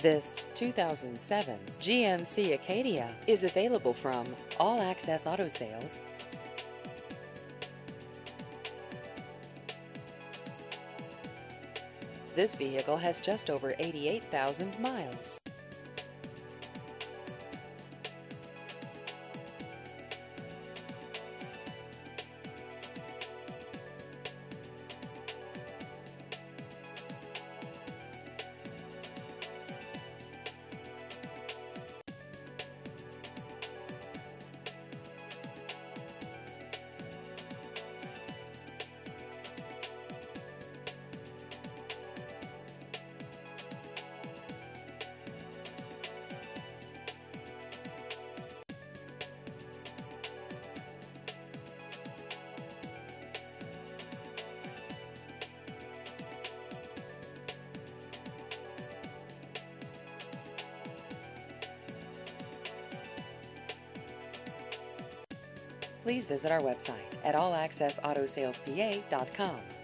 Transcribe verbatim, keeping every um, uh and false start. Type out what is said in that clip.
This two thousand seven G M C Acadia is available from All Access Auto Sales. This vehicle has just over eighty-eight thousand miles. Please visit our website at all access auto sales p a dot com.